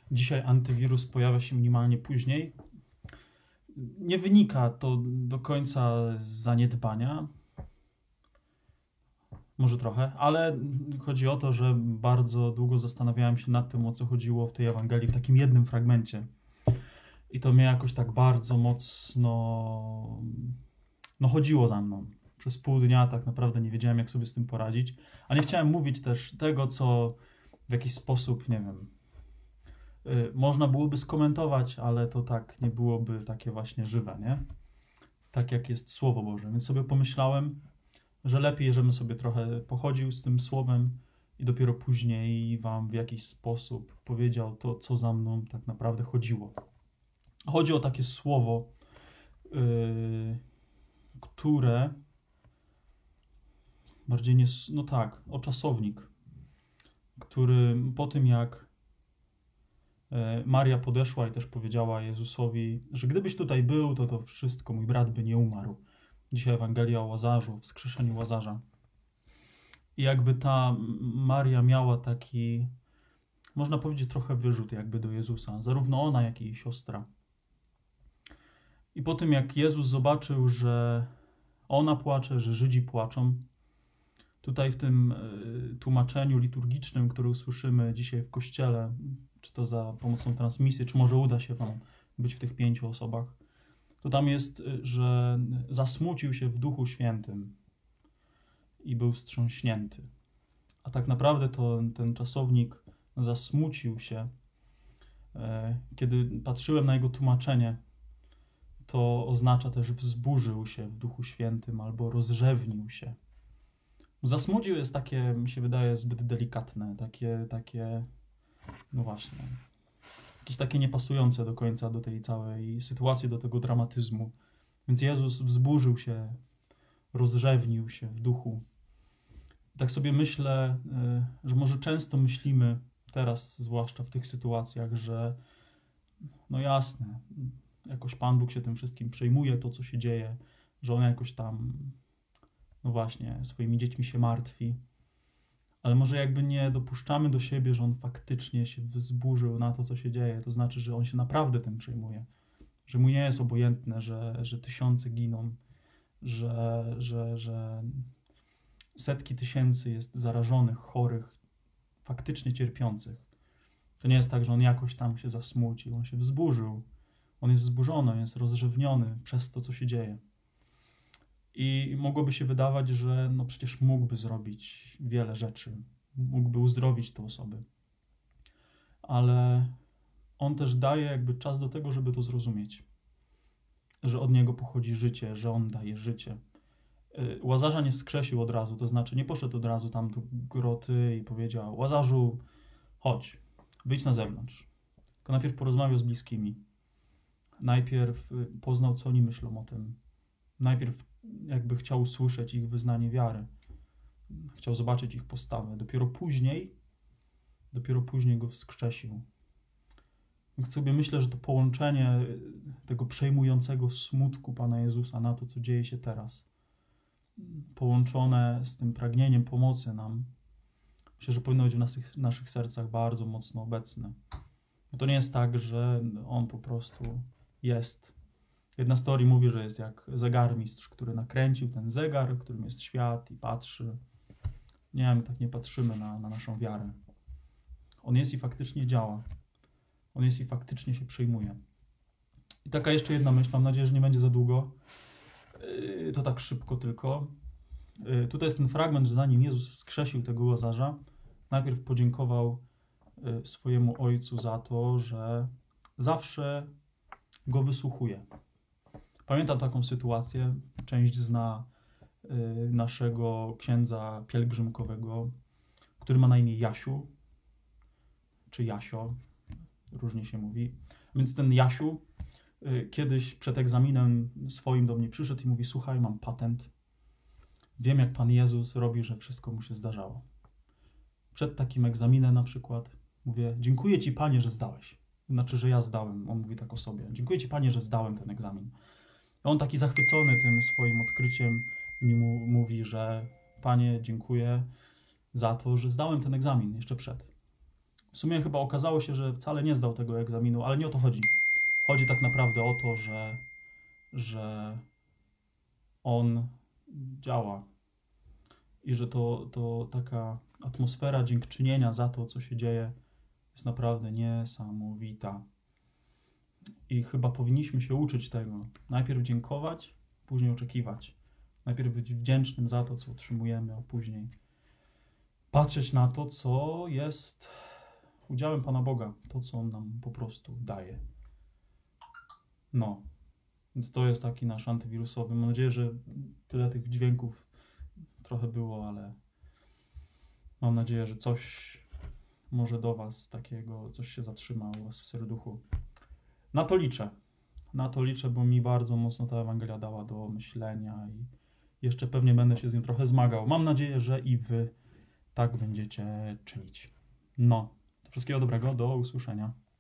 Dzisiaj antywirus pojawia się minimalnie później. Nie wynika to do końca z zaniedbania, może trochę, ale chodzi o to, że bardzo długo zastanawiałem się nad tym, o co chodziło w tej Ewangelii, w takim jednym fragmencie. I to mnie jakoś tak bardzo mocno chodziło za mną. Przez pół dnia tak naprawdę nie wiedziałem, jak sobie z tym poradzić. A nie chciałem mówić też tego, co w jakiś sposób, nie wiem, można byłoby skomentować, ale to tak nie byłoby takie właśnie żywe, nie? Tak jak jest Słowo Boże. Więc sobie pomyślałem, że lepiej, żebym sobie trochę pochodził z tym Słowem i dopiero później wam w jakiś sposób powiedział to, co za mną tak naprawdę chodziło. Chodzi o takie słowo, które bardziej nie... No tak, o czasownik, który po tym jak Maria podeszła i też powiedziała Jezusowi, że gdybyś tutaj był, to wszystko, mój brat by nie umarł. Dzisiaj Ewangelia o Łazarzu, wskrzeszeniu Łazarza. I jakby ta Maria miała taki, można powiedzieć, trochę wyrzut jakby do Jezusa. Zarówno ona, jak i jej siostra. I po tym jak Jezus zobaczył, że ona płacze, że Żydzi płaczą, tutaj w tym tłumaczeniu liturgicznym, które usłyszymy dzisiaj w kościele, czy to za pomocą transmisji, czy może uda się wam być w tych 5 osobach, to tam jest, że zasmucił się w Duchu Świętym i był wstrząśnięty. A tak naprawdę to ten czasownik zasmucił się. Kiedy patrzyłem na jego tłumaczenie, to oznacza też wzburzył się w Duchu Świętym albo rozrzewnił się. Zasmucił jest takie, mi się wydaje, zbyt delikatne, takie, no właśnie, jakieś takie niepasujące do końca do tej całej sytuacji, do tego dramatyzmu. Więc Jezus wzburzył się, rozrzewnił się w duchu. I tak sobie myślę, że może często myślimy teraz, zwłaszcza w tych sytuacjach, że no jasne, jakoś Pan Bóg się tym wszystkim przejmuje, to co się dzieje, że On jakoś tam, no właśnie, swoimi dziećmi się martwi. Ale może jakby nie dopuszczamy do siebie, że On faktycznie się wzburzył na to, co się dzieje. To znaczy, że On się naprawdę tym przejmuje. Że Mu nie jest obojętne, że tysiące giną, że setki tysięcy jest zarażonych, chorych, faktycznie cierpiących. To nie jest tak, że On jakoś tam się zasmucił. On się wzburzył. On jest wzburzony, on jest rozrzewniony przez to, co się dzieje. I mogłoby się wydawać, że no przecież mógłby zrobić wiele rzeczy. Mógłby uzdrowić te osoby. Ale On też daje jakby czas do tego, żeby to zrozumieć. Że od Niego pochodzi życie, że On daje życie. Łazarza nie wskrzesił od razu, to znaczy nie poszedł od razu tam do groty i powiedział: Łazarzu, chodź, wyjdź na zewnątrz. Tylko najpierw porozmawiał z bliskimi. Najpierw poznał, co oni myślą o tym. Najpierw jakby chciał usłyszeć ich wyznanie wiary. Chciał zobaczyć ich postawę. Dopiero później go wskrzesił. Więc sobie myślę, że to połączenie tego przejmującego smutku Pana Jezusa na to, co dzieje się teraz, połączone z tym pragnieniem pomocy nam, myślę, że powinno być w naszych sercach bardzo mocno obecne. Bo to nie jest tak, że On po prostu jest. Jedna z teorii mówi, że jest jak zegarmistrz, który nakręcił ten zegar, w którym jest świat i patrzy. Nie, my tak nie patrzymy na naszą wiarę. On jest i faktycznie działa. On jest i faktycznie się przejmuje. I taka jeszcze jedna myśl, mam nadzieję, że nie będzie za długo. To tak szybko tylko. Tutaj jest ten fragment, że zanim Jezus wskrzesił tego Łazarza, najpierw podziękował swojemu Ojcu za to, że zawsze go wysłuchuje. Pamiętam taką sytuację, część zna naszego księdza pielgrzymkowego, który ma na imię Jasiu, czy Jasio, różnie się mówi. Więc ten Jasiu kiedyś przed egzaminem swoim do mnie przyszedł i mówi: słuchaj, mam patent. Wiem, jak Pan Jezus robi, że wszystko mu się zdarzało. Przed takim egzaminem na przykład mówię: dziękuję Ci, Panie, że zdałeś. Znaczy, że ja zdałem. On mówi tak o sobie: dziękuję Ci, Panie, że zdałem ten egzamin. I on taki zachwycony tym swoim odkryciem mi mówi, że Panie, dziękuję za to, że zdałem ten egzamin jeszcze przed. W sumie chyba okazało się, że wcale nie zdał tego egzaminu, ale nie o to chodzi. Chodzi tak naprawdę o to, że on działa i że to taka atmosfera dziękczynienia za to, co się dzieje, jest naprawdę niesamowita. I chyba powinniśmy się uczyć tego. Najpierw dziękować, później oczekiwać. Najpierw być wdzięcznym za to, co otrzymujemy, a później patrzeć na to, co jest udziałem Pana Boga, to, co On nam po prostu daje. No, więc to jest taki nasz antywirusowy. Mam nadzieję, że tyle tych dźwięków trochę było, ale mam nadzieję, że coś może do Was takiego, coś się zatrzyma u Was w serduchu. Na to liczę. Na to liczę, bo mi bardzo mocno ta Ewangelia dała do myślenia i jeszcze pewnie będę się z nią trochę zmagał. Mam nadzieję, że i Wy tak będziecie czynić. No, to wszystkiego dobrego, do usłyszenia.